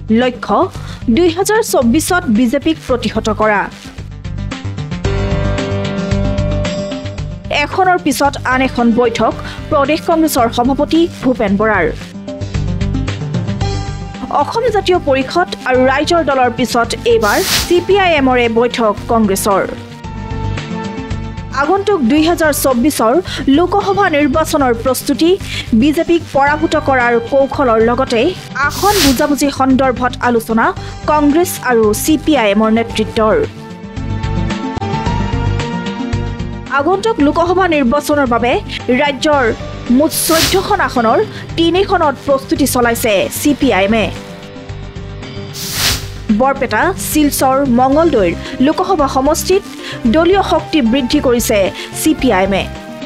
লক্ষ্য 2024ত বিজেপিক প্ৰতিহত কৰা এখনৰ পিছত আন এখন বৈঠক প্ৰদেশ কংগ্ৰেছৰ সভাপতি ভূপেন বৰাৰ অসম জাতীয় পৰিষদ আৰু ৰাইজৰ দলৰ পিছত এইবাৰ CPIMৰে বৈঠক কংগ্ৰেছৰ আগন্তুক 2024ৰ লোকসভা নিৰ্বাচনৰ প্ৰস্তুতি বিজেপিক পৰাভূত কৰাৰ কৌশলৰ লগতে আসন বুজাবুজি সন্দৰ্ভত আলোচনা কংগ্ৰেছ আৰু CPIMৰ নেতৃত্বৰ আগন্তুক লোকসভা নিৰ্বাচনৰ বাবে ৰাজ্যৰ মুঠ 14খন আসনৰ 3খনত প্ৰস্তুতি চলাইছে CPIMে বৰপেটা শিলচৰ মঙ্গলদৈৰ লোকসভা সমষ্টিত দলীয় শক্তি বৃদ্ধি কৰিছে CPIMে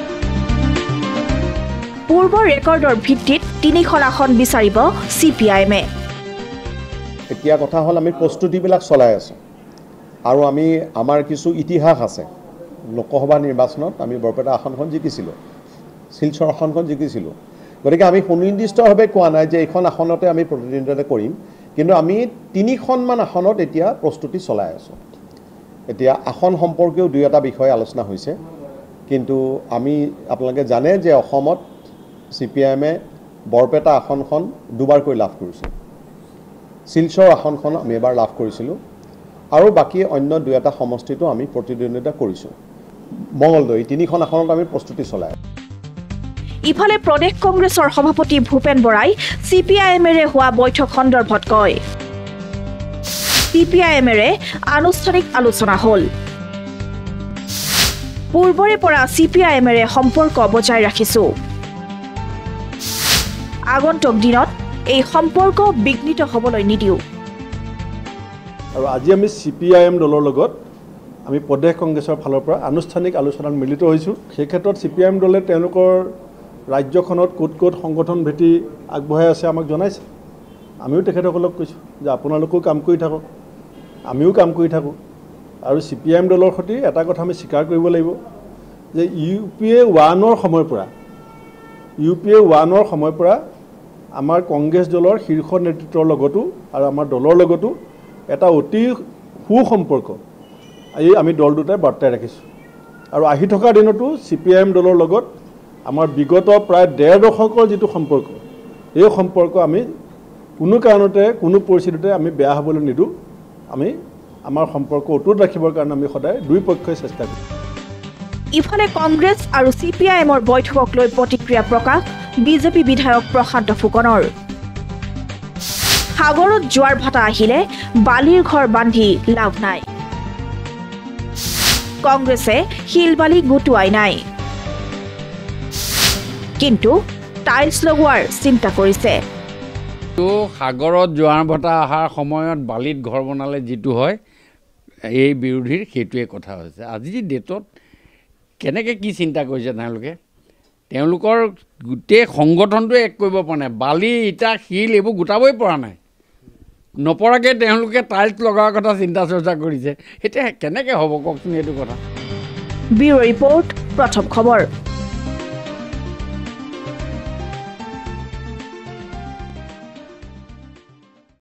পূৰ্বৰ ৰেকৰ্ডৰ ভিত্তিত 3খন আসন বিচাৰিব CPIMে এতিয়া কথা হল আমি প্ৰস্তুতিবিলাক চলাই আছো আৰু আমি আমাৰ কিছু ইতিহাস আছে লোকসভা নিৰ্বাচনত আমি বৰপেটা আসনখন জিকিছিলো শিলচৰ আসনখন জিকিছিলো গতিকে আমি সুনিৰ্দিষ্টভাৱে কোৱা নাই যে এইখন আসনতে আমি প্ৰতিদ্বন্দ্বিতা কৰিম কিন্তু আমি 3খনমান আসনত এতিয়া প্ৰস্তুতি চলাই আছো এতিয়া আসন সম্পৰ্কীয় দুই এটা বিষয় আলোচনা হৈছে কিন্তু আমি আপোনালোকে জানে যে অসমত CPIMে বৰপেটা আসনখন দুবাৰকৈ লাভ কৰিছে শিলচৰ আসনখন আমি এবাৰ লাভ কৰিছিলো আৰু বাকি অন্য দুই এটা সমষ্টিটো আমি প্ৰতিদ্বন্দ্বিতা কৰিছো মঙ্গলদৈ 3খন আসনত আমি প্ৰস্তুতি চলাই ইফালে প্ৰদেশ কংগ্ৰেছৰ সভাপতি ভূপেন বৰাই CPIMৰে হোৱা বৈঠক সন্দৰ্ভত কয় CPIMৰে আনুষ্ঠানিক আলোচনা হল পূৰ্বৰে পৰা CPIMৰে সম্পৰ্ক বজাই ৰাখিছো আগন্তুক দিনত এই সম্পৰ্ক বিঘ্নিত হ'বলৈ নিদিও আৰু আজি আমি CPIM দলৰ লগত আমি প্ৰদেশ কংগ্ৰেছৰ ফালৰ পৰা আনুষ্ঠানিক আলোচনাত মিলিত হৈছো সেই ক্ষেত্ৰত CPIM দলে তেওঁলোকৰ ৰাজ্যখনত কোট সংগঠন ভেটি আগবঢ়াই আছে আমাক জনাইছে আমিও তেখেতসকলক কৈছো যে আপোনালোকেও কাম কৰি থাকক আমিও কাম কৰি থাকো আৰু CPIM দলৰ সৈতে এটা কথা আমি স্বীকাৰ কৰিব লাগিব যে UPA 1ৰ সময়ৰ পৰা আমাৰ কংগ্ৰেছ দলৰ শীৰ্ষ নেতৃত্বৰ লগতো আৰু আমাৰ দলৰ লগতো এটা অতি সুসম্পৰ্ক আমি দল দুটাই বাৰ্তাই ৰাখিছো আৰু আহি থকা দিনতো CPIM দলৰ লগত আমাৰ বিগত প্ৰায় 1.5 দশকৰ যেটো সম্পৰ্ক এই সম্পৰ্ক আমি কোনো কাৰণতে কোনো পৰিস্থিতিতে আমি বেয়া হ'বলৈ নিদু আমি আমাৰ সম্পৰ্ক অটুট ৰাখিবৰ কাৰণে আমি সদায় দুই পক্ষই চেষ্টা কৰিম ইফালে কংগ্ৰেছ আৰু CPIMৰ বৈঠকক লৈ প্ৰতিক্ৰিয়া প্ৰকাশ বিজেপি বিধায়ক প্ৰশান্ত ফুকনৰ সাগৰত জোৱাৰ ভাটা আহিলে বালিৰ ঘৰ বান্ধি লাভ নাই কংগ্ৰেছে শিলবালি গুটুৱাই নাই কিন্তু টাইলছ লগোৱাৰ চিন্তা কৰিছে তো সাগৰত জোৱাৰ ভাটা অহাৰ সময়ত বালিত ঘৰ বনালে যেটো হয় এই বিৰোধীৰ হেতুৱে কথা হৈছে আজি ডেটত কেনেকৈ কি চিন্তা কৰিছে তেওঁলোকৰ গোটেই সংগঠনটো এক কৰিব পৰা নাই বালি ইটা শিল এইবোৰ গোটাবই পৰা নাই নপৰাকৈ তেওঁলোকে টাইলছ লগাৰ কথা চিন্তা চৰ্চা কৰিছে এতিয়া কেনেকৈ হ'ব কওকচোন এইটো কথা ব্যুৰো ৰিপৰ্ট প্ৰথম খবৰ